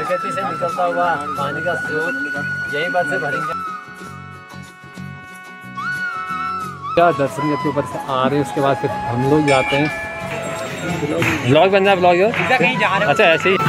प्रकृति से निकलता हुआ पानी का स्रोत यहीं पर से भरेंगे। क्या दर्शन के ऊपर से आ रहे हैं, उसके बाद फिर हम लोग जाते हैं। ब्लॉग बन रहा है, ब्लॉग कहीं जा रहे हैं। अच्छा ऐसे ही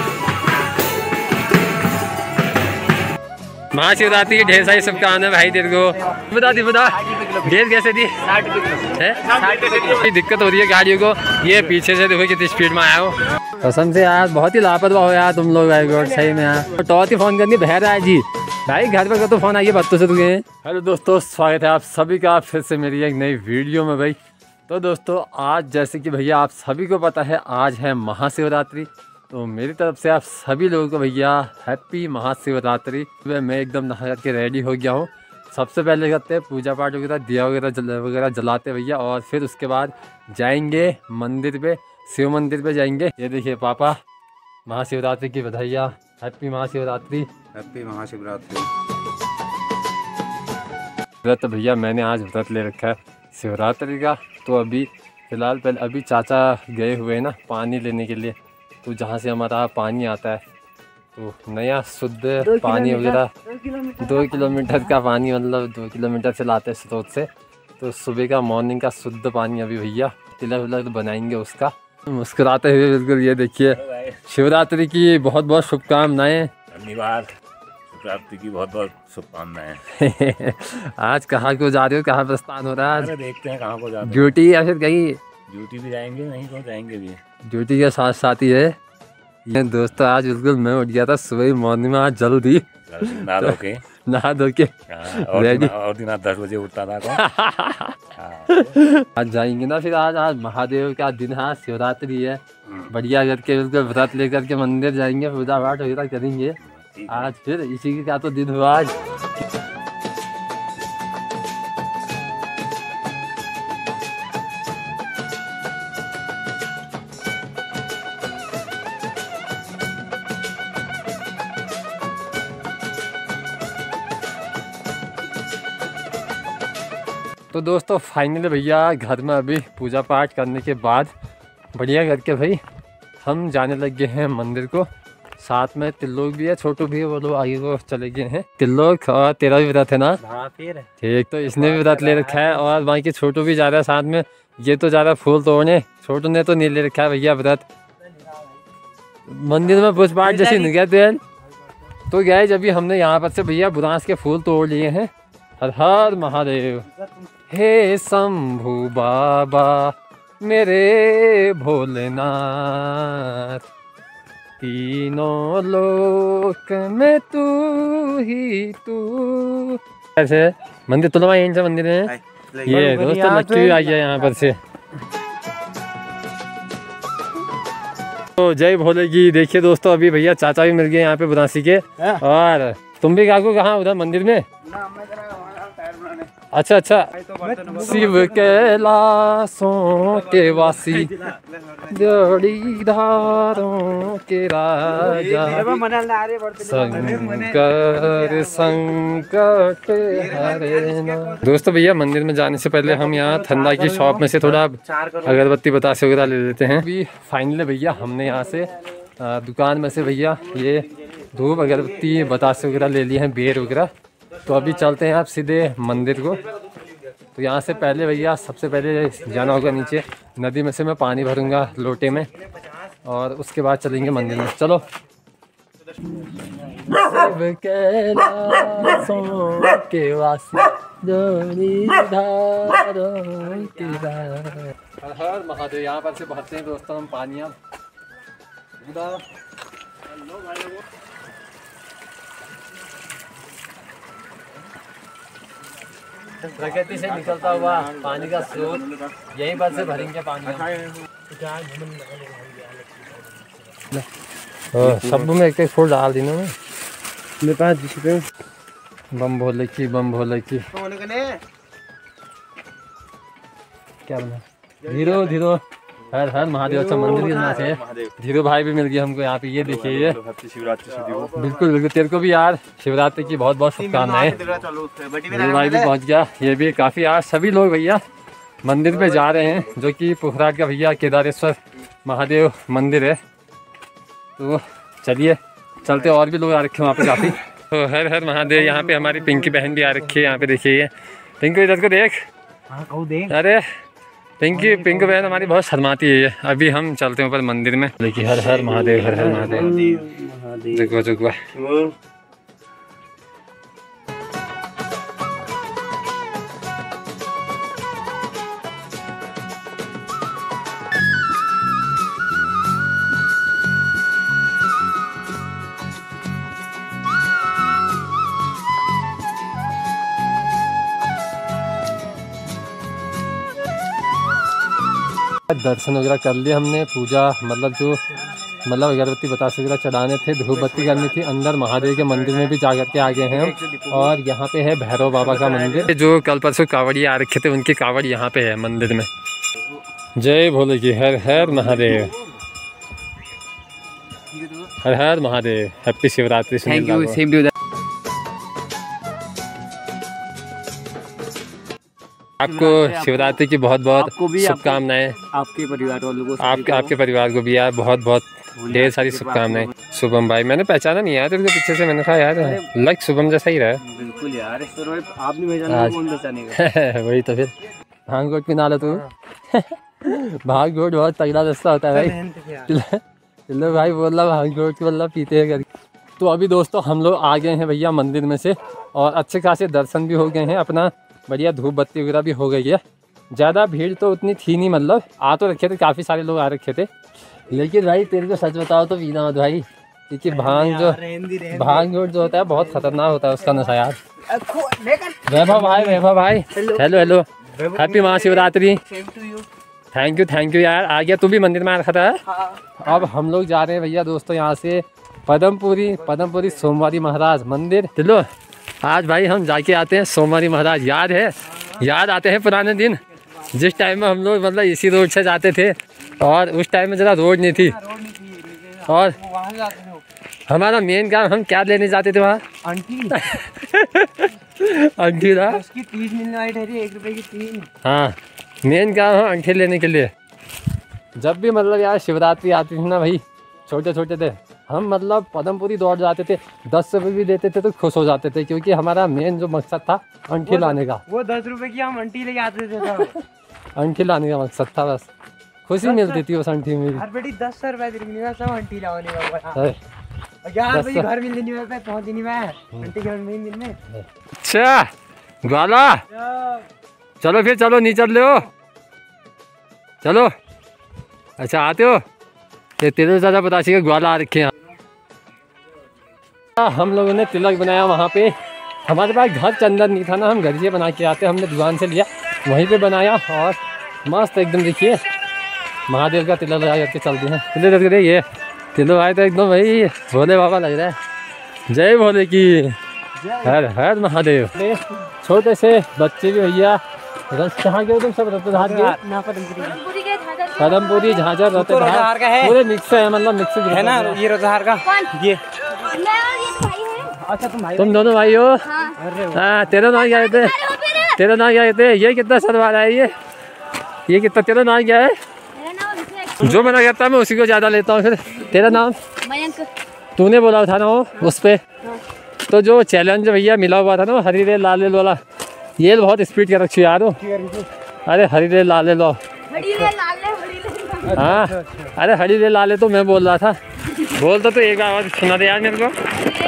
महाशिवरात्रि की ढेर सारी शुभकामनाएं भाई तेरे को। बता ढेर कैसे दी है? दिक्कत हो रही है गाड़ियों को। ये पीछे से देखो कितनी स्पीड में आया हो। कसम से यार बहुत ही लापरवाह हो यार तुम लोग। भाई गॉड सही में यार टॉर्च ही फोन करनी बहरा है जी भाई। घर पर तो फोन आइए बत्तों से रुके। हेलो दोस्तों, स्वागत है आप सभी का फिर से मेरी एक नई वीडियो में भाई। तो दोस्तों आज जैसे कि भैया आप सभी को पता है आज है महाशिवरात्रि। तो मेरी तरफ से आप सभी लोगों को भैया हैप्पी महाशिवरात्रि। मैं एकदम नहा के रेडी हो गया हूँ। सबसे पहले करते हैं पूजा पाठ वगैरह, दिया वगैरह जलाते भैया, और फिर उसके बाद जाएंगे मंदिर पे, शिव मंदिर पे जाएंगे। ये देखिए पापा महाशिवरात्रि की बधाइयाँ। हैप्पी महाशिवरात्रि। हैप्पी महाशिवरात्रि। व्रत भैया मैंने आज व्रत ले रखा है शिवरात्रि का। तो अभी फ़िलहाल अभी चाचा गए हुए हैं ना पानी लेने के लिए। तो जहाँ से हमारा पानी आता है तो नया शुद्ध पानी वगैरह 2 किलोमीटर का पानी, मतलब 2 किलोमीटर से लाते हैं स्रोत से। तो सुबह का मॉर्निंग का शुद्ध पानी अभी भैया तिलक विलक बनाएंगे उसका। मुस्कुराते हुए बिल्कुल ये देखिए। शिवरात्रि की बहुत बहुत शुभकामनाएं। धन्यवाद। शिवरात्रि की बहुत बहुत शुभकामनाएं। आज कहाँ को जा रहे हो, कहाँ प्रस्थान हो रहा है? अरे देखते हैं कहाँ को जाते हैं। ड्यूटी या फिर कहीं? ड्यूटी भी जाएंगे, नहीं तो जाएंगे भी। ड्यूटी के साथ साथ ही है ये दोस्तों। आज बिल्कुल मैं उठ गया था सुबह मॉर्निंग में, आज जल्दी नहा धो के और दिन 10 बजे उठता था। आज जाएंगे ना फिर। आज महादेव का दिन है, शिवरात्रि है। बढ़िया करके बिल्कुल व्रत लेकर के मंदिर जाएंगे, पूजा पाठ वगैरह करेंगे आज। फिर इसी का तो दिन हुआ आज। तो दोस्तों फाइनली भैया घर में अभी पूजा पाठ करने के बाद बढ़िया करके भाई हम जाने लग गए हैं मंदिर को। साथ में तिल्लोक भी है, छोटू भी है, वो लोग आगे को चले गए हैं। तिल्लोक और तेरा भी व्रत है ना? हाँ फिर ठीक, तो इसने भी व्रत ले रखा है और बाकी छोटू भी जा रहा है साथ में। ये तो जा रहा है फूल तोड़ने, छोटू ने तो नहीं ले रखा है भैया व्रत। मंदिर में पूछ पाठ जैसे नहीं गए थे। तो गए जब हमने यहाँ पर से भैया बुरांस के फूल तोड़ लिए हैं। हर हर महादेव। हे शंभू बाबा मेरे भोलेनाथ, तीनों लोक में तू ही तू। ऐसे मंदिर तुलवा यहीं से मंदिर है। ये दोस्तों लक्की आई है यहाँ पर से। तो जय भोले की। देखिए दोस्तों अभी भैया चाचा भी मिल गए यहाँ पे बुरासी के। और तुम भी काकू कहाँ उधर मंदिर में? अच्छा अच्छा। शिव कैलाशों के वासी, जोड़ीदारों के राजा, शंकर संकट हरेना। दोस्तों भैया मंदिर में जाने से पहले हम यहाँ ठंडा की शॉप में से थोड़ा अगरबत्ती बतासे वगैरह ले लेते हैं। अभी फाइनली भैया हमने यहाँ से दुकान में से भैया ये धूप अगरबत्ती बतासे वगैरह ले लिए हैं, बेर वगैरह। तो अभी चलते हैं आप सीधे मंदिर को। तो यहाँ से पहले भैया सबसे पहले जाना होगा नीचे नदी में से। मैं पानी भरूंगा लोटे में और उसके बाद चलेंगे मंदिर में। चलो। शिव कैलाशों के वासी, जोड़ीदारों के राजा। हर हर महादेव। यहाँ पर से भरते हैं दोस्तों हम पानियाँ। प्रकृति से निकलता हुआ पानी का स्रोत यहीं पर से भरेंगे पानी। सब में एक फूल डाल दी ना मेरे पास। बम भोले की, बम भोले की। क्या बना? धीरो धीरो। हर हर महादेव। अच्छा मंदिर के नाम है। धीरू भाई भी मिल गया हमको यहाँ पे। ये देखिए ये बिल्कुल बिल्कुल। तेरे को भी यार शिवरात्रि की बहुत बहुत शुभकामनाएं। धीरू भाई भी पहुँच गया। ये भी काफ़ी यार सभी लोग भैया मंदिर पे जा रहे हैं, जो कि पुखराट का भैया केदारेश्वर महादेव मंदिर है। तो चलिए चलते और भी लोग आ रखे हैं वहाँ पे काफ़ी। तो हर हर महादेव। यहाँ पे हमारी पिंकी बहन भी आ रखी है। यहाँ पे देखिए ये पिंकी, इधर को देख। अरे पिंकी बहन हमारी बहुत शर्माती है। अभी हम चलते हैं ऊपर मंदिर में। देखिए हर हर महादेव, हर हर महादेव। देखो दर्शन वगैरह कर लिए हमने। पूजा मतलब अगरबत्ती बतासे वगैरह चढ़ाने थे, धूप बत्ती करनी थी। अंदर महादेव के मंदिर में भी जा करके आ गए हैं हम। और यहाँ पे है भैरव बाबा का मंदिर। जो कल परसों कावड़ी आ रखे थे उनकी कावड़ यहाँ पे है मंदिर में। जय भोले जी, हर हर महादेव, हर हर Mahadev. Happy Shivratri. Thank you. Same too. आपको शिवरात्रि की बहुत बहुत शुभकामनाएं। आपके परिवार वालों को, आपके परिवार को भी यार बहुत बहुत ढेर सारी शुभकामनाएं। शुभम भाई, मैंने पहचाना नहीं यार तेरे को पीछे से। मैंने कहा यार लग शुभम जैसा ही रहा। बिल्कुल यार, आप नहीं पहचाना कौन पहचानेगा। वही तो फिर। भांग गोट पिला लो तू। भांग गोट बहुत तगड़ा रास्ता होता है भाई। चलो भाई बोल रहा भांग गोट बोल रहा पीते हैं करके। तो अभी दोस्तों हम लोग आ गए हैं भैया मंदिर में से, और अच्छे खासे दर्शन भी हो गए हैं। अपना बढ़िया धूप बत्ती वगैरह भी हो गई है। ज़्यादा भीड़ तो उतनी थी नहीं, मतलब आ तो रखे थे, काफ़ी सारे लोग आ रखे थे। लेकिन भाई तेरे को सच बताओ तो पीना मत भाई, क्योंकि भांग जो होता है बहुत खतरनाक होता है उसका नशा यार। वैभव भाई hello happy Mahashivratri. Thank you यार। आ गया तू भी मंदिर में आ रखा था। अब हम लोग जा रहे हैं भैया दोस्तों यहाँ से पदमपुरी सोमवारी महाराज मंदिर। चलो आज भाई हम जाके आते हैं सोमवारी महाराज। याद आते हैं पुराने दिन, जिस टाइम में हम लोग मतलब इसी रोड से जाते थे, और उस टाइम में ज़रा रोड नहीं थी। और हमारा मेन काम, हम क्या लेने जाते थे वहाँ? अंटी था उसकी 30 मिलने वाली ठहरी, 1 रुपए की 3। हाँ, मेन काम है अंठी लेने के लिए। जब भी मतलब यार शिवरात्रि आती थी ना भाई, छोटे थे हम, मतलब पदमपुरी दौड़ जाते थे। 10 रुपये भी देते थे तो खुश हो जाते थे, क्योंकि हमारा मेन जो मकसद था अंठी लाने का। वो 10 रुपये की हम अंठी लेके आते थे। अंठी लाने का मकसद था, बस खुशी मिलती थी उस अंठी में। हर बेटी 10 रुपये सब अंठी लाने का। घर मिलने में पहुँच नहीं मैं अंठी घर में मिलने। अच्छा ग्वाला, चलो फिर चलो, नहीं चल रहे हो? चलो अच्छा आते हो? ये तिलक ज़्यादा बतासी का ग्वाला आ रखे हैं। हम लोगों ने तिलक बनाया वहाँ पे। हमारे पास घर चंदन नहीं था ना, हम घर से बना के आते, हमने दुकान से लिया, वहीं पे बनाया और मस्त एकदम। देखिए महादेव का तिलक लगा करके चलते हैं। तिलक लग रही है, तिलक आए तो एकदम भाई भोले बाबा लग रहा है। जय भोले की, हर हर महादेव। छोटे से बच्चे भी भैया कहाँ गए तुम सब? रतधार के पदमपुरी झाझर रतधार पूरे मिक्स है, मतलब मिक्स है ना। ये रतधार का ये अच्छा तुम दोनों भाई हो? हाँ तेरा नाम क्या है? तेरा नाम क्या कहते हैं? ये कितना सलवार है? ये कितना? तेरा नाम क्या है? जो मना करता है मैं उसी को ज़्यादा लेता हूँ। फिर तेरा नाम? तूने बोला था ना वो उस पर, तो जो चैलेंज भैया मिला हुआ था ना हरी रेल लाल रेल वाला, ये बहुत स्पीड कर रखी यार। अरे हरी रेल लाल रेल, हाँ अरे हरी रेल लाले तो मैं बोल रहा था। बोल तो एक आवाज़ सुना दे यार मेरे को।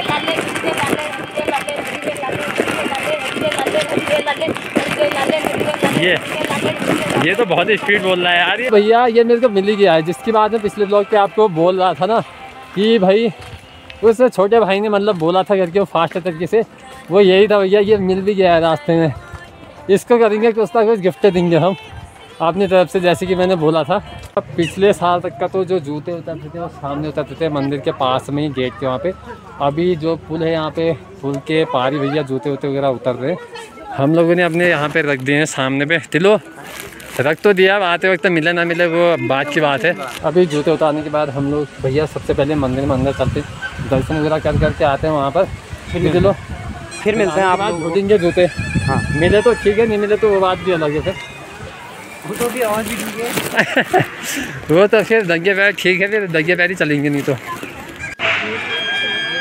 ये तो बहुत स्पीड बोल रहा है यार ये भैया। ये मेरे को मिल ही गया है, जिसकी बात मैं पिछले ब्लॉग पे आपको बोल रहा था ना कि भाई उस छोटे भाई ने मतलब बोला था करके वो फास्ट तरीके से, वो यही था भैया। ये मिल भी गया है रास्ते में। इसको करेंगे कुछ ना कुछ गिफ्ट देंगे हम अपनी तरफ से, जैसे कि मैंने बोला था। पिछले साल तक का तो जो जूते उतरते थे वो सामने उतरते थे मंदिर के पास में ही, गेट के वहाँ पे। अभी जो पुल है यहाँ पे, पुल के पार ही भैया जूते वूते वगैरह उतर रहे हैं। हम लोगों ने अपने यहाँ पे रख दिए हैं सामने पे। तिलो रख तो दिया, आते वक्त मिले ना मिले वो बात की बात है। अभी जूते उतारने के बाद हम लोग भैया सबसे पहले मंदिर में अंदर चलते, दर्शन वगैरह कर करके आते हैं वहाँ पर। चलो फिर मिलते हैं। आप लोग ढूंढेंगे जूते, हाँ मिले तो ठीक है, नहीं मिले तो वो बात भी अलग है। फिर वो तो भी आवाज़ भी ठीक है। वो तो फिर दंगे पैर ठीक है, फिर दंगे पैर ही चलेंगे, नहीं तो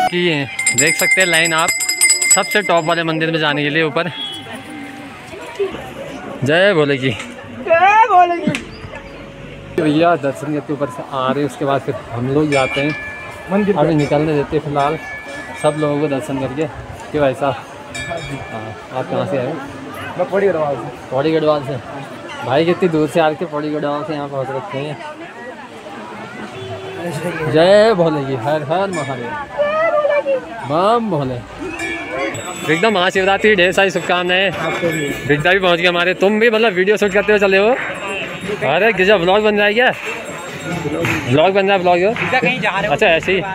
कि देख सकते हैं लाइन आप सबसे टॉप वाले मंदिर में जाने के लिए ऊपर। जय भोले की, जय भोले की। भैया दर्शन करके ऊपर से आ रहे हैं, उसके बाद फिर हम लोग जाते हैं मंदिर। अभी निकलने देते हैं फिलहाल सब लोगों को दर्शन करके। क्यों भाई साहब? हाँ, आप कहाँ से आए? मैं पौड़ी गढ़वाल से। पौड़ी गढ़वाल से। भाई कितनी दूर से आके पौड़ी गढ़वाल से यहाँ पहुँच रखे हैं। जय भोले की, हर हर महादेव, बम भोले। एकदम महाशिवरात्रि, ढेर सारी शुभकामनाएं। बिगदा भी पहुँच गए हमारे। तुम भी मतलब वीडियो शूट करते हुए चले हो? अरे गजब, ब्लॉग बन रहा है क्या? ब्लॉग बन रहा है, ब्लॉग कहीं जा रहे हो? अच्छा ऐसे ही।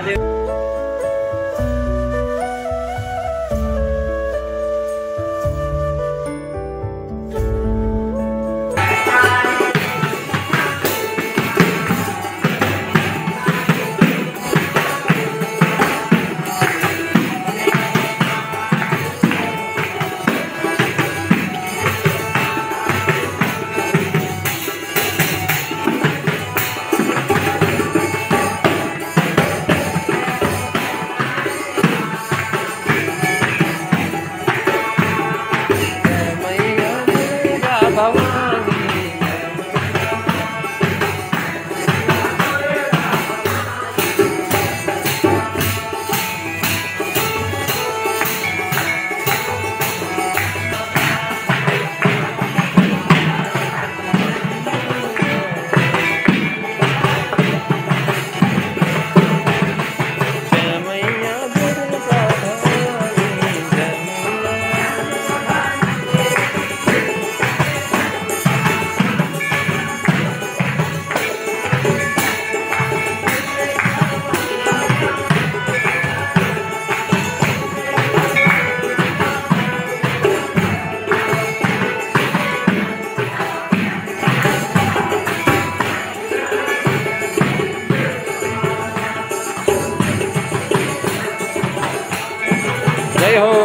जय हो।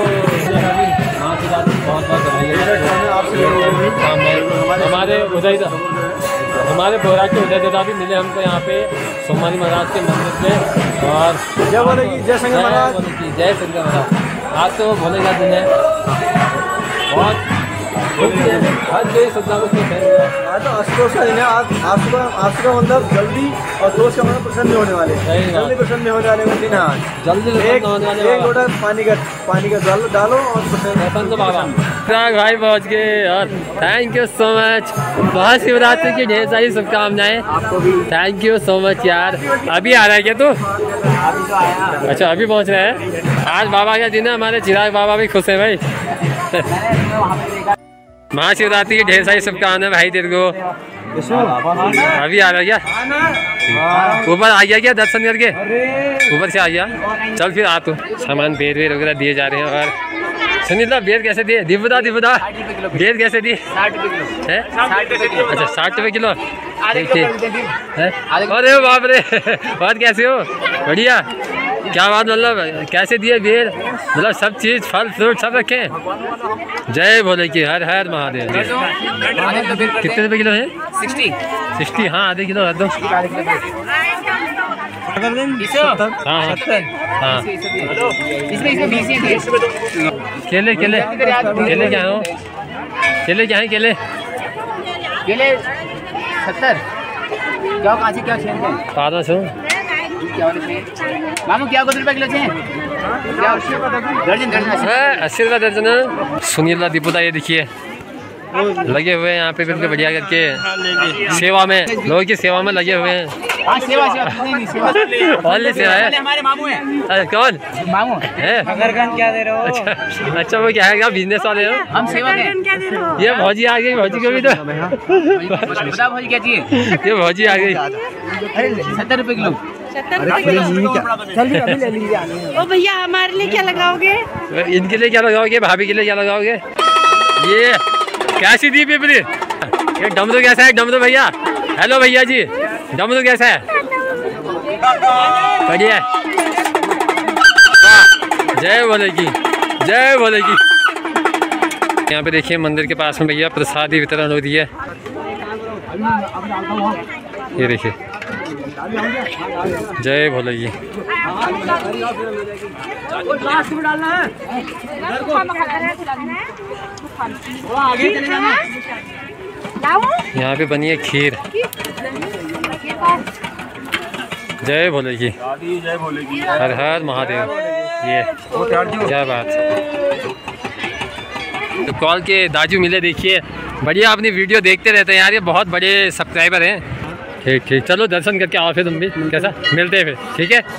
हमारे बोरा के उदय दादा भी मिले हमको यहाँ पे सोमवारी महाराज के मंदिर पे। और जय भोले की, जय शंकर महाराज की, जय शंकर महाराज। आज तो भोले का दिन है, बहुत हर कोई सदा कुछ आज तो आशुतोष का दिन है। आज आज का मतलब जल्दी और दोस्त का मतलब प्रसन्न होने वाले, जल्दी प्रसन्न होने वाले दिन है आज। जल्दी एक लोटा पानी का जल डालो और प्रसन्न बाबा भाई पहुँच गए। और thank you so much. Mahashivratri की ढेर सारी शुभकामनाएं आपको भी। थैंक यू सो मच यार। अभी आ रहा है क्या तू? अभी तो आया। अच्छा अभी पहुँच रहा है। आज बाबा का दिन है, हमारे चिराग बाबा भी खुश है भाई। महाशिवरात्रि की ढेर सारी शुभकामनाएं भाई तेरे को। अभी आ रहा क्या? ऊपर आ गया क्या दर्शन करके? ऊपर से आ गया। चल फिर आ तू। सामान बेर वगैरह दिए जा रहे हैं। और सुनील बेर कैसे दिए? दिवदा बेर कैसे दिए? 60 रुपये किलो। अच्छा 60 रुपये किलो। अरे बाप रे, बात कैसे हो? बढ़िया, क्या बात, मतलब कैसे दिए बेर? मतलब सब चीज़ फल फ्रूट सब रखे। जय भोले की, हर हर महादेव। कितने रुपये किलो है? 60। हाँ आधे किलो रख दो। हाँ हाँ। केले क्या हो? केले क्या है? केले 70। क्या कांची क्या छेन है? 1200। मामू क्या को रुपए किलो छे? क्या दर्जन 80 रुपये दर्जन। सुनील दीपुदा ये देखिए लगे हुए हैं यहाँ पे बिल्कुल बढ़िया करके सेवा में, लोगों की सेवा में लगे हुए हैं। सेवा ऑनली सेवा है। हमारे मामू हैं। कौन मामू है? मगरगन क्या दे रहे हो? अच्छा वो क्या है, क्या बिजनेस वाले हो? हम सेवा के। ये भौजी आ गई, भौजी को भी तो बता भौजी क्या चाहिए? ये भौजी आ गई। 70 रुपए किलो। 70 रुपए किलो। ओ भैया हमारे लिए क्या लगाओगे? इनके लिए क्या लगाओगे? भाभी के लिए क्या लगाओगे? ये कैसी दी पिपली? ये डमरू कैसा है? डमरू भैया, हेलो भैया जी, डमरू कैसा है? बढ़िया है। वाह, जय भोले की, जय भोले की। यहाँ पे देखिए मंदिर के पास में भैया प्रसादी वितरण हो रही है। ये देखिए जय भोले जी। यहाँ पे बनी है खीर। जय भोले जी, जय भोले जी, हर हर महादेव। ये क्या बात है। तो कॉल के दाजू मिले, देखिए बढ़िया अपनी वीडियो देखते रहते हैं यार, ये बहुत बड़े सब्सक्राइबर हैं। ठीक ठीक, चलो दर्शन करके आओ फिर तुम भी, कैसा मिलते हैं फिर, ठीक है।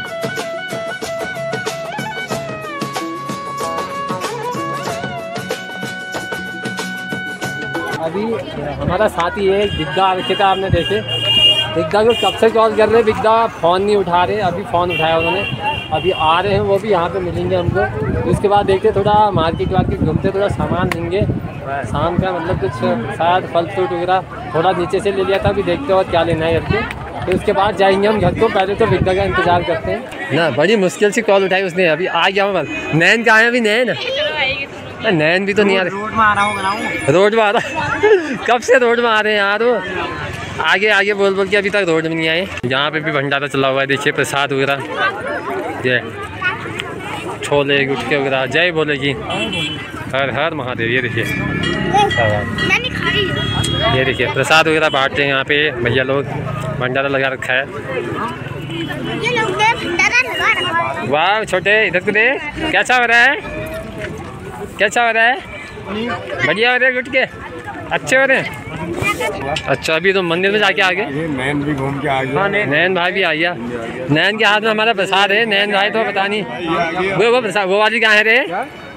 अभी हमारा साथी है बिग्दा, रखे था आपने देखे, बिग्दा को कब से कॉल कर रहे, बिग्दा फ़ोन नहीं उठा रहे। अभी फ़ोन उठाया उन्होंने, अभी आ रहे हैं वो भी, यहाँ पे मिलेंगे हमको। उसके बाद देखते थोड़ा मार्केट वार्केट घूमते, थोड़ा सामान लेंगे शाम का, मतलब कुछ शायद फल फ्रूट वगैरह थोड़ा नीचे से ले लिया था, अभी देखते और क्या लेना है करके, फिर उसके बाद जाएंगे हम घर को। पहले तो बिग्दा का इंतज़ार करते हैं ना। बड़ी मुश्किल से कॉल उठाई उसने, अभी आ गया मैं। नैन कहाँ है अभी? नैन भी तो नहीं आ रहे। रोड में आ रहा हूँ, रोड में आ रहा कब से रोड में आ रहे हैं यार वो, आगे आगे बोल बोल के अभी तक रोड में नहीं आए। यहाँ पे भी भंडारा चला हुआ है, देखिए प्रसाद वगैरह, ये छोले गुटके वगैरह। जय भोले जी, हर हर महादेव। ये देखिए, ये देखिए प्रसाद वगैरह बांटते हैं यहाँ पे भैया लोग, भंडारा लगा रखा है। वाह छोटे, इधर को दे, कैसा हो रहा है, कैसा हो रहा है? बढ़िया हो रहे हैं गुटके, अच्छे हो रहे हैं। अच्छा, अभी तो मंदिर में जाके आ गए, नैन भी घूम के आ गया। हाँ, नैन भाई भी आ गया। नैन के हाथ में हमारा प्रसाद है, नैन भाई तो पता नहीं वो प्रसाद, वो वाली कहाँ है रे?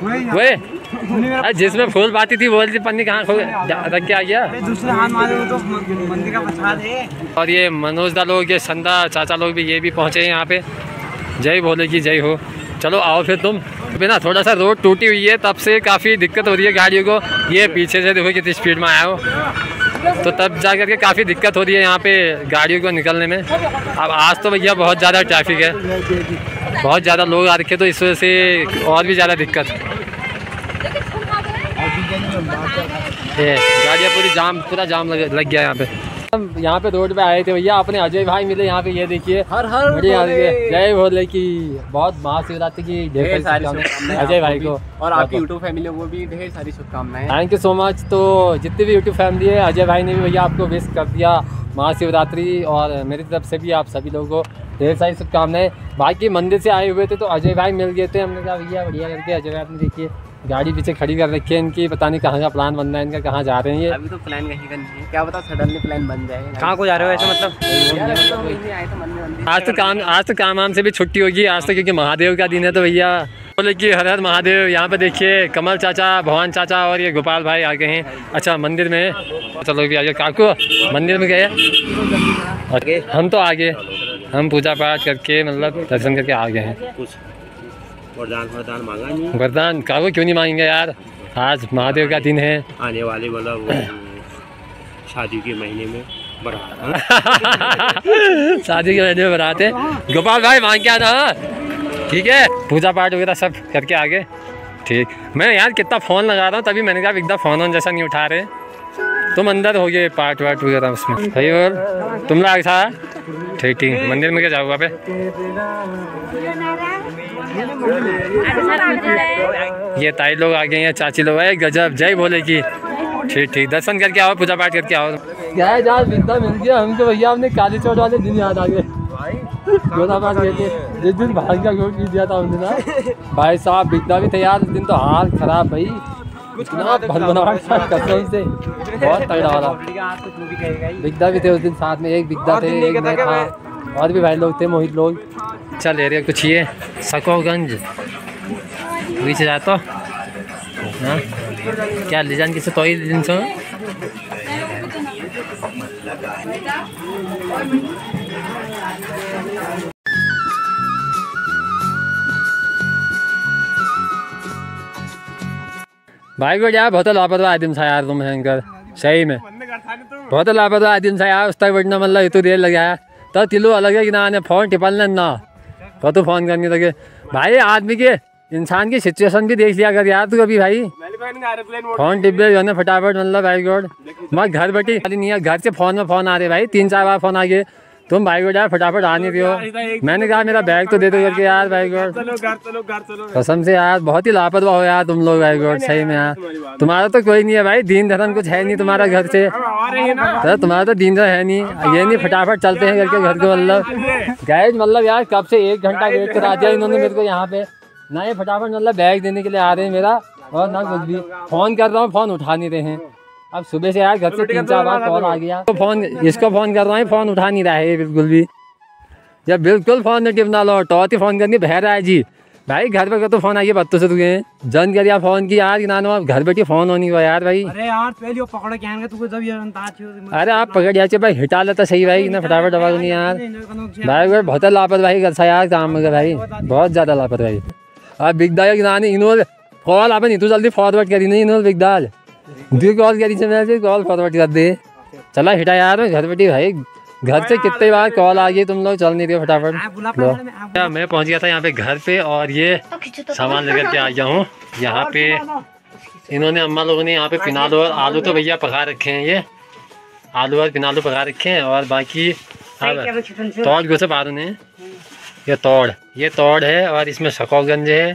वो जिसमें फूल बाती थी वो वाली पन्नी कहाँ खो रख के आ गया? दूसरे हाथ मारे तो मंदिर का प्रसाद है। और ये मनोज दा लोग, ये संदा चाचा लोग भी, ये भी पहुँचे हैं यहाँ पे। जय भोले की जय हो। चलो आओ फिर तुम। अभी ना थोड़ा सा रोड टूटी हुई है, तब से काफ़ी दिक्कत हो रही है गाड़ियों को। ये पीछे से देखो कितनी स्पीड में आया हो, तो तब जा करके काफ़ी दिक्कत हो रही है यहाँ पे गाड़ियों को निकलने में। अब आज तो भैया बहुत ज़्यादा ट्रैफिक है, बहुत ज़्यादा लोग आ रखे, तो इस वजह से और भी ज़्यादा दिक्कत। ये गाड़ियाँ पूरी जाम, पूरा जाम लग गया यहाँ पे। हम यहाँ पे रोड पे आए थे भैया, अपने अजय भाई मिले यहाँ पे, ये देखिए हर हर बढ़िया। जय भोले की, बहुत महाशिवरात्रि की ढेर सारी शुभकामनाएं अजय भाई को, और आपकी यूट्यूब फैमिली को भी ढेर सारी शुभकामनाएं। Thank you so much. तो जितनी भी यूट्यूब फैमिली है, अजय भाई ने भी भैया आपको विश कर दिया महाशिवरात्रि, और मेरी तरफ से भी आप सभी लोगों को ढेर सारी शुभकामनाएं। बाकी मंदिर से आए हुए थे तो अजय भाई मिल गए थे, हमने कहा भैया बढ़िया करके। अजय भाई आपने देखिए गाड़ी पीछे खड़ी कर रखी है इनकी, पता नहीं कहाँ का प्लान बन रहा है इनका, कहाँ जा रहे हैं ये। अभी तो प्लान कहीं का नहीं है, क्या पता सडनली प्लान बन जाए। कहाँ को जा रहे हो ऐसे मतलब? आज तो काम वाम से भी छुट्टी होगी आज तो, क्योंकि महादेव का दिन है। तो भैया बोले कि हर हर महादेव। यहाँ पे देखिए कमल चाचा, भगवान चाचा और ये गोपाल भाई आ गए हैं। अच्छा मंदिर में चलो भी आ गए, काकू मंदिर में गए, हम तो आ गए, हम पूजा पाठ करके मतलब दर्शन करके आ गए हैं। वरदान मांगा नहीं? वरदान काकू क्यों नहीं मांगेंगे यार, आज महादेव का दिन है। आने वाले मतलब शादी के महीने में बारात शादी के महीने में बारात है। गोपाल भाई मांग के आना, ठीक है। पूजा पाठ वगैरह सब करके आ गए, ठीक। मैं यार कितना फ़ोन लगा रहा हूँ, तभी मैंने कहा एकदम फ़ोन जैसा नहीं उठा रहे। तुम अंदर हो गए पार्ट वाट वगैरह उसमें, सही। और तुम लोग था ठीक ठीक। मंदिर में क्या जाओ वहाँ पे? ये ताई लोग आ गए हैं, चाची लोग आए, गजब। जय भोले की, ठीक ठीक। दर्शन करके आओ, पूजा पाठ करके आओ। क्या है जहाँ विद्या मिल गया हमको भैया, हमने काली चौट वाले दिन याद आ गए। गोदा पास गए थे जिस दिन भाई का गोट पी दिया था हमने ना, भाई साहब विद्या भी थे यार उस दिन, तो हाल खराब भाई, इतना भनभनाहट था कसम से, बहुत तगड़ा वाला। विद्या भी थे उस दिन साथ में, एक विद्या थे, एक मैं था, और भी भाई लोग थे, मोहित लोग। चल ले रहे कुछ ये सकोगंज बीच जाता हाँ, क्या ले जान किसे तो ही दिन से भाई को यार बहुत लापरवाह आदमी था यार तुम शंकर, सही में बहुत लापरवाह आदमी था यार। उस तक बढ़ना मतलब इतनी देर लग गया तो तिलू अलग है कि ना आने फ़ोन टिपलने ना तो फ़ोन करने लगे। भाई आदमी के इंसान की सिचुएशन भी देख लिया कर यार तू कभी भाई, फ़ोन टिप दे जो है फटाफट मतलब भाई गॉड। मैं घर बैठी नहीं है, घर से फ़ोन में फ़ोन आ रहे भाई, 3-4 बार फ़ोन आ गए, तुम भाई को यार फटाफट आ नहीं रहे हो। मैंने कहा मेरा बैग तो दे दो करके यार भाई गॉड। कसम से यार बहुत ही लापरवाह हो यार तुम लोग भाई गॉड, सही में यार। तुम्हारा तो कोई नहीं है भाई, दीन धर्म कुछ है नहीं तुम्हारा घर से, तो तुम्हारा तो दीन धर्म है नहीं। ये नहीं फटाफट चलते हैं करके घर को, मतलब गाइस मतलब यार कब से 1 घंटा वेट करा दिया इन्होंने मेरे को यहाँ पे। ना ये फटाफट मतलब बैग देने के लिए आ रहे हैं मेरा, और ना कुछ भी। फोन कर रहा हूँ, फोन उठा नहीं रहे हैं। अब सुबह से यार घर से 3-4 बार कॉल आ गया, तो फोन इसको फोन कर रहा है, फोन उठा नहीं रहा है बिल्कुल भी। जब बिल्कुल फोन नहीं टिपना लो, टॉर्च फोन करनी बह रहा है जी भाई। घर पर तो फोन आइए बत्तों से रुके जन कर यार फोन की यार नानो, घर बैठी फोन होनी हुआ यार भाई। अरे यार पहले पकड़ के आएंगे तुझे जब ये। अरे आप पकड़ जाए भाई, हिटा लेता सही भाई ना, फटाफट दबा नहीं यार भाई। बहुत लापरवाही करता यार काम में भाई, बहुत ज्यादा लापरवाही। अब बिगदाल गिनानी इन्होंने कॉल आप नहीं, तू जल्दी फॉरवर्ड करी नहीं इन्होंने बिगदाल दी कॉल करी मैं कॉल फॉरवर्ड कर दे। चला हिटा यार घर बैठी भाई, घर से कितने बार कॉल आ गई, तुम लोग चल नहीं रहे फटाफट। मैं पहुंच गया था यहाँ पे घर पे, और ये सामान लेकर के आ गया हूँ यहाँ पे। इन्होंने अम्मा लोगों ने यहाँ पे पिनाल और आलू तो भैया पका रखे हैं, ये आलू और पिनालू पका रखे हैं। और बाकी तोड़ गोसे बारू ने ये तोड़ है, और इसमें शकौगंज है,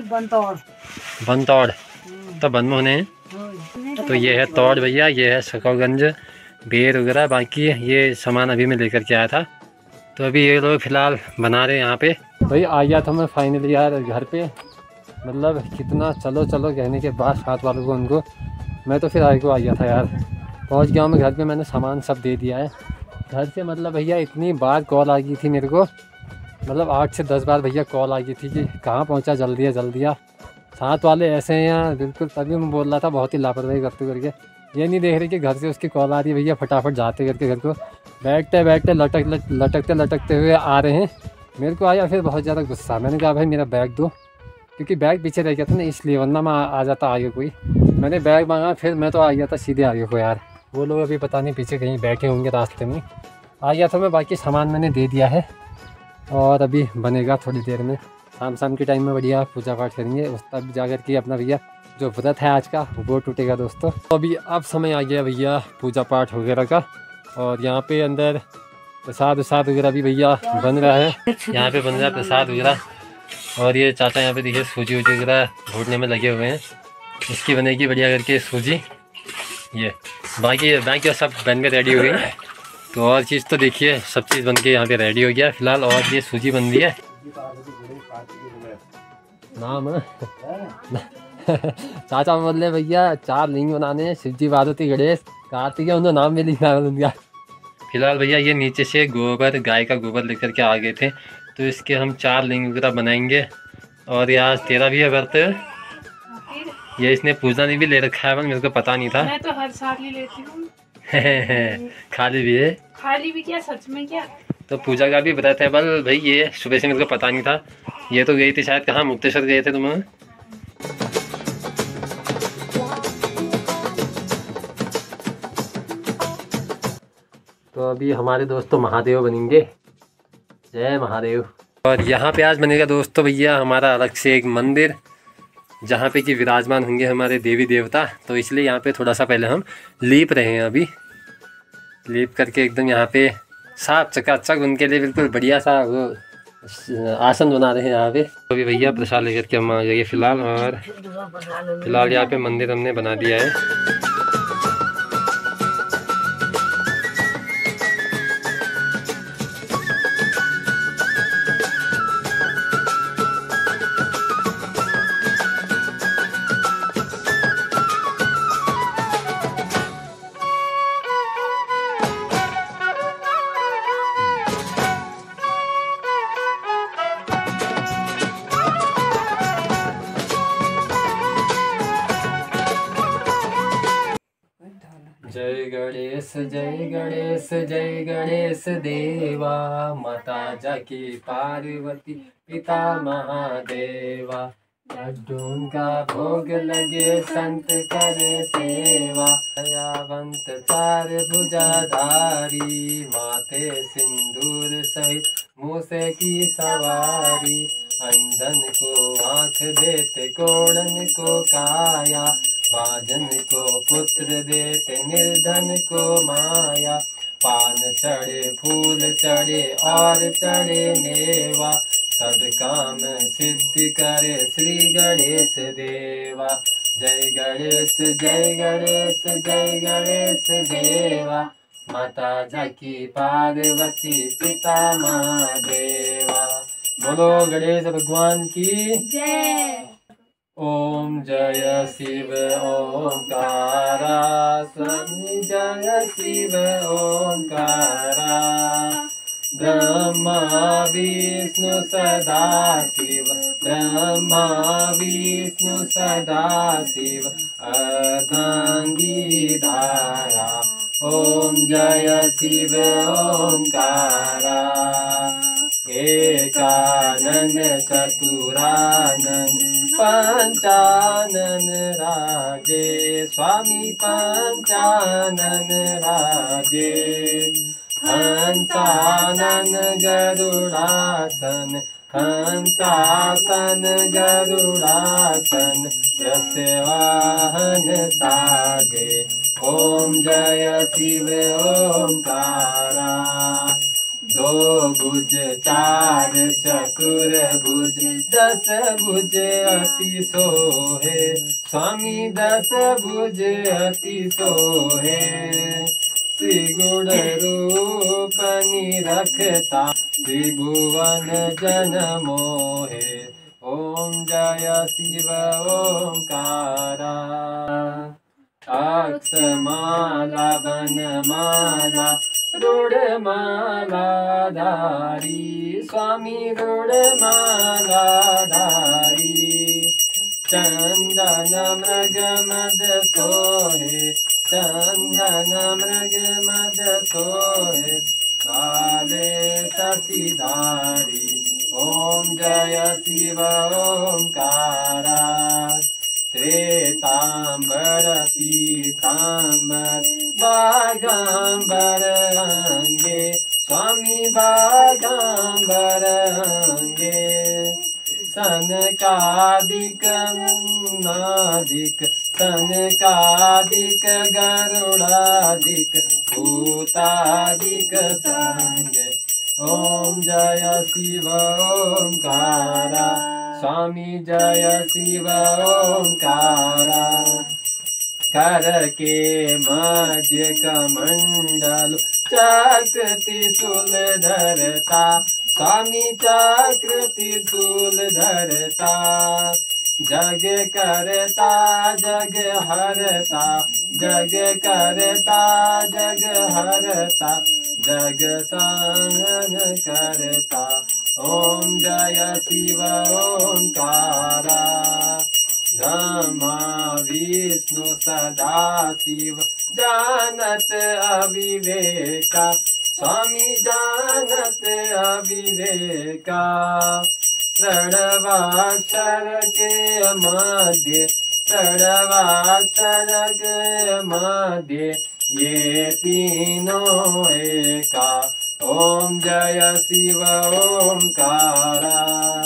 बनतौड़ तो बनमो होने। तो ये है तोड़ भैया, ये है शकौगंज बेर वगैरह। बाकी ये सामान अभी मैं लेकर के आया था, तो अभी ये लोग फिलहाल बना रहे हैं यहाँ पे। भाई आ गया था मैं फाइनली यार घर पे, मतलब कितना चलो चलो कहने के बाद साथ वालों को उनको, मैं तो फिर आगे को आ गया था यार। पहुँच गया हूँ मैं घर पे, मैंने सामान सब दे दिया है घर से। मतलब भैया इतनी बार कॉल आ गई थी मेरे को, मतलब 8 से 10 बार भैया कॉल आ गई थी कि कहाँ पहुँचा, जल्दी आ। साथ वाले ऐसे हैं यार बिल्कुल, तभी मैं बोल रहा था बहुत ही लापरवाही करते करके। ये नहीं देख रहे कि घर से उसकी कॉल आ रही है, भैया फटाफट जाते करके घर को। बैठते लटकते हुए आ रहे हैं। मेरे को आया फिर बहुत ज़्यादा गुस्सा, मैंने कहा भाई मेरा बैग दो, क्योंकि बैग पीछे रह गया था ना इसलिए, वरना मैं आ जाता आगे कोई। मैंने बैग मांगा, फिर मैं तो आ गया था सीधे आगे को यार। वो लोग अभी पता नहीं पीछे कहीं बैठे होंगे रास्ते में। आ गया था मैं, बाकी सामान मैंने दे दिया है, और अभी बनेगा थोड़ी देर में। शाम के टाइम में बढ़िया पूजा पाठ करेंगे, उस तब जा कर के अपना भैया जो व्रत है आज का वो टूटेगा दोस्तों। तो अभी अब समय आ गया भैया पूजा पाठ वगैरह का, और यहाँ पे अंदर प्रसाद वगैरह भी भैया बन रहा है। यहाँ पे बन रहा है प्रसाद वगैरह, और ये चाचा यहाँ पे देखिए सूजी वगैरह ढूंढने में लगे हुए हैं। इसकी बनेगी बढ़िया करके सूजी, ये बाकी सब बन के रेडी हो गई। तो और चीज़ तो देखिए सब चीज़ बन के यहाँ पे रेडी हो गया फिलहाल, और ये सूजी बन रही है। नाम चाचा बोल रहे भैया 4 लिंग बनाने हैं, शिवजी पार्वती गणेश कार्तिक है, उन्होंने नाम भी लिखा है उनका। फिलहाल भैया ये नीचे से गोबर, गाय का गोबर लेकर के आ गए थे, तो इसके हम 4 लिंग वगैरह बनाएंगे। और ये आज 13 भी है व्रत, ये इसने पूजा नहीं भी ले रखा है, मेरे को पता नहीं था। मैं तो हर साल ही लेती हूँ। खाली भी है, खाली भी क्या सच में क्या। तो पूजा का भी व्रत है बल भाई, ये सुबह से मेरे को पता नहीं था। ये तो गई थी शायद कहाँ, मुक्तेश्वर गए थे तुम। तो अभी हमारे दोस्तों महादेव बनेंगे, जय महादेव। और यहाँ पे आज बनेगा दोस्तों भैया हमारा अलग से एक मंदिर, जहाँ पे कि विराजमान होंगे हमारे देवी देवता। तो इसलिए यहाँ पे थोड़ा सा पहले हम लीप रहे हैं, अभी लीप करके एकदम यहाँ पे साफ चकाचक उनके लिए बिल्कुल बढ़िया सा वो आसन बना रहे हैं यहाँ पे। तो अभी भैया प्रसाद लेकर के हम आ गए फिलहाल, और फिलहाल यहाँ पे मंदिर हमने बना दिया है। जय गणेश जय गणेश जय गणेश देवा, माता जाकी पार्वती पिता महादेवा। लड्डूं का भोग लगे संत करे सेवा, दयावंत 4 भुजाधारी, माथे सिंदूर सहित मूसे की सवारी। अंधन को आँख देते कोढ़न को काया, बाजन को पुत्र देते निर्धन को माया। पान चढ़े फूल चढ़े और चढ़े मेवा, सब काम सिद्ध करे श्री गणेश देवा। जय गणेश जय गणेश जय गणेश देवा, माता जाकी पार्वती पिता महादेवा। बोलो गणेश भगवान की जय। ओम जय शिव ओंकारा, स्वामी जय शिव ओंकारा। ब्रह्मा विष्णु सदा शिव, ब्रह्मा विष्णु सदा शिव, अर्धांगी धारा। ओम जय शिव ओंकारा। एकानन चतुरानन पंचानन राजे, स्वामी पंचानन राजे। हंसानन गरुड़ासन, हंसासन गरुड़ासन, यशवाहन साजे। ओम जय शिव ओंकारा। दो भुज चार चकुर भुज, 10 भुज अति सोहे, स्वामी 10 भुज अति सोहे। त्रिगुण रूप निरखता, त्रिभुवन जन मोहे। ओम जय शिव ओंकारा। अक्षमाला वनमाला रूढ़माला धारी, स्वामी रूढ़माला धारी। चंदन मृग मद सोहे, चंदन मृग मद सोहे, काले शशिधारी। ओम जय शिव ओंकारा। त्रेतांबर पीतांबर बागांबर अंगे, स्वामी बागांबर अंगे। सनकादिक मुनादिक, सनकादिक गरुड़ादिक, भूतादिक संगे। ओम जय शिव ओंकारा, स्वामी जय शिव ओंकारा। कर के मध्य कमंडल चक्र त्रिशूल धरता, स्वामी चक्र त्रिशूल धरता। जग करता जग हरता, जग करता जग हरता, जग सांगन करता। ओम जय शिव ओंकारा। ब्रह्मा विष्णु सदा शिव, जानत अविवेका, स्वामी जानत अविवेका। प्रणवाक्षर के मध्य, प्रणवाक्षर के मध्य, ये तीनों एका। ओम जय शिव ओंकारा।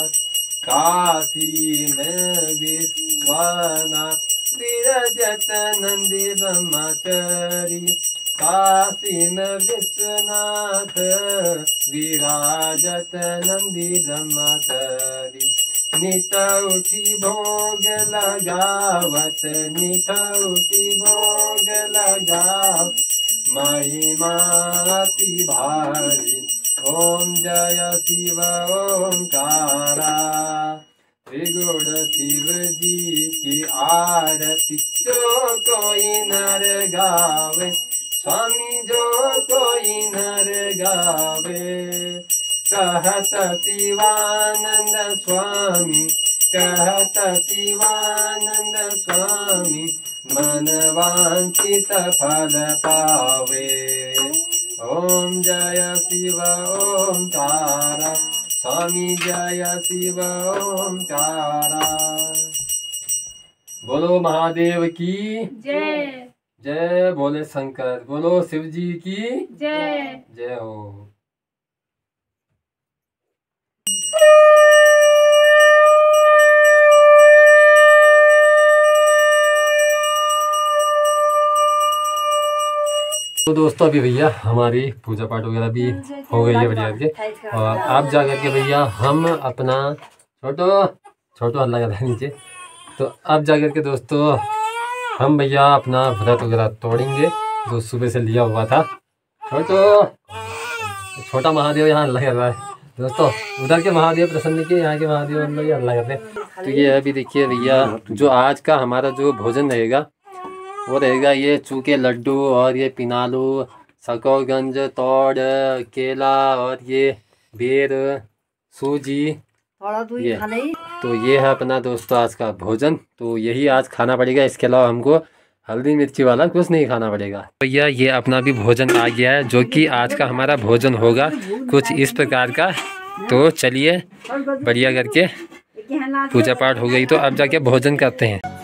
काशी में विश्वनाथ विरजत नंदी ब्रह्मचारी, काशी में विश्वनाथ विराजत नंदी ब्रह्मचारी। नित उठी भोग लगावत, नित उठी भोग लगाव, महिमाति भारी। ओम जय शिव ओंकारा। त्रिगुण शिव जी की आरती जो कोई नर गावे, स्वामी जो कोई नर गावे। कहत शिवानंद स्वामी, कहत शिवानंद स्वामी, मन वांछित फल पावे। ओम जय शिव ओंकारा, स्वामी जय शिव ओंकारा। बोलो महादेव की जय। जय, बोले शंकर, बोलो शिव जी की जय। जय हो। दोस्तों अभी भैया हमारी पूजा पाठ वगैरह भी हो गई है बढ़िया करके, और अब जा करके भैया हम अपना छोटो हल्ला कर रहा है नीचे। तो अब जा करके दोस्तों हम भैया अपना व्रत वगैरह तोड़ेंगे जो सुबह से लिया हुआ था। छोटा महादेव यहाँ हल्ला कर रहा है दोस्तों, उधर के महादेव प्रसन्न के, यहाँ के महादेव हम लोग हल्ला कर रहे हैं। तो ये अभी देखिए भैया जो आज का हमारा जो भोजन रहेगा वो रहेगा ये चूके लड्डू और ये पिनालू, शकरगंज, तोड़, केला और ये बेर, सूजी ये। तो ये है अपना दोस्तों आज का भोजन। तो यही आज खाना पड़ेगा, इसके अलावा हमको हल्दी मिर्ची वाला कुछ नहीं खाना पड़ेगा। भैया ये अपना भी भोजन आ गया है जो कि आज का हमारा भोजन होगा कुछ इस प्रकार का। तो चलिए बढ़िया करके पूजा पाठ हो गई तो अब जाके भोजन करते हैं।